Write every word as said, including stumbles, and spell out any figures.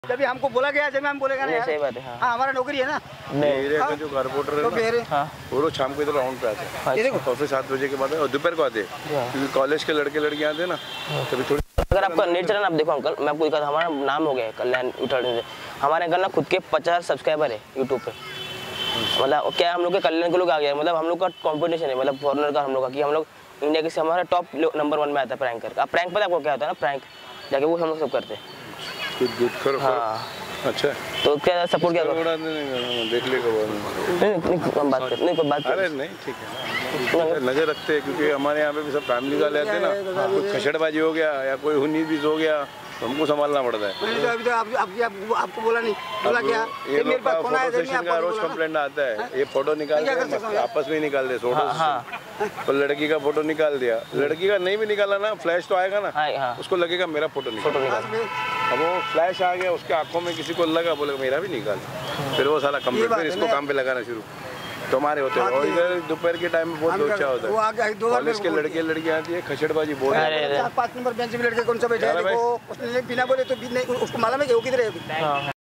जब हमको बोला गया जब हम बोलेगा ना, सही बात है। हाँ, हाँ हमारा नौकरी है ना। एरिया का जो कारपोरेटर है तो ना, वो रोज शाम को इधर राउंड पे आते हैं। ये देखो ऑफिस सात बजे के बाद और दोपहर को आते हैं, क्योंकि कॉलेज के लड़के लड़कियां आते हैं ना, तभी थोड़ी। अगर आपका नेचर है ना, आप देखो अंकल, मैं आपको कहता हमारा नाम हो गया है कल्याण यूट्यूब से। हमारे अंकल ना खुद के पचास सब्सक्राइबर है यूट्यूब पे। मतलब क्या हम लोग के कल्याण के लोग आ गए, मतलब हम लोग का कॉम्पिटिशन है, मतलब फॉरनर का हम लोग का, कि हम लोग इंडिया के हमारा टॉप नंबर वन में आता है प्रैंकर का। प्रैंक पता आपको क्या होता है ना, प्रैंक जाके वो हम लोग सब करते हैं। हाँ अच्छा, तो क्या सपोर्ट क्या करो? देख लेगा नहीं नहीं हम बात कर नहीं कोई बात अरे नहीं ठीक है, नजर रखते हैं, क्योंकि हमारे यहाँ पे भी सब फैमिली वाले आते हैं ना। कुछ खसड़बाजी हो गया या कोई उन्नीस बीस हो गया तो हमको संभालना पड़ता है। मैंने तो अभी तो आप, आप, आप, आपको बोला नहीं, बोला क्या ये मेरे पास फोन आया था, का रोज कंप्लेंट आता है, ये फोटो निकाल के आपस में ही निकाल दे फोटो। तो लड़की का फोटो निकाल दिया, लड़की का नहीं भी निकाला ना, फ्लैश तो आएगा ना, उसको लगेगा मेरा फोटो निकाल। अब वो फ्लैश आ गया, उसके आंखों में किसी को लगा, बोले मेरा भी निकाल, फिर वो सारा कंप्यूटर इसको काम पे लगाना शुरू तो हमारे होते हैं। और इधर दोपहर के टाइम में बहुत लोचा होता है, कॉलेज के लड़के लड़कियां आती है, खसड़बाजी बहुत है। चार पाँच नंबर बेंच में लड़के कौन सा बैठे हैं, उसने बिना बोले तो भी नहीं, उसको मालूम है कि वो किधर है।